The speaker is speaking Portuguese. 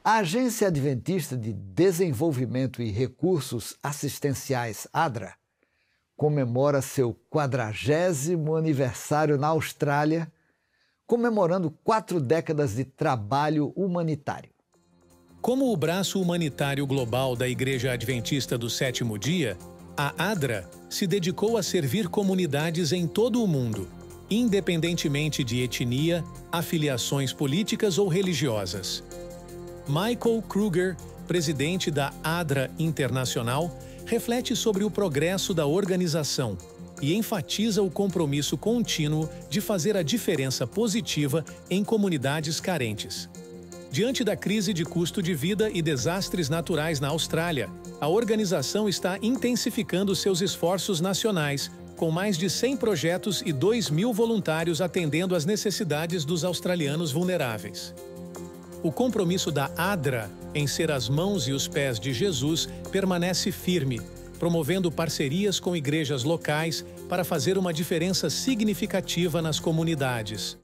A Agência Adventista de Desenvolvimento e Recursos Assistenciais, ADRA, comemora seu 40º aniversário na Austrália, comemorando 4 décadas de trabalho humanitário. Como o braço humanitário global da Igreja Adventista do Sétimo Dia, a ADRA se dedicou a servir comunidades em todo o mundo, independentemente de etnia, afiliações políticas ou religiosas. Michael Kruger, presidente da ADRA Internacional, reflete sobre o progresso da organização e enfatiza o compromisso contínuo de fazer a diferença positiva em comunidades carentes. Diante da crise de custo de vida e desastres naturais na Austrália, a organização está intensificando seus esforços nacionais, com mais de 100 projetos e 2.000 voluntários atendendo às necessidades dos australianos vulneráveis. O compromisso da ADRA em ser as mãos e os pés de Jesus permanece firme, promovendo parcerias com igrejas locais para fazer uma diferença significativa nas comunidades.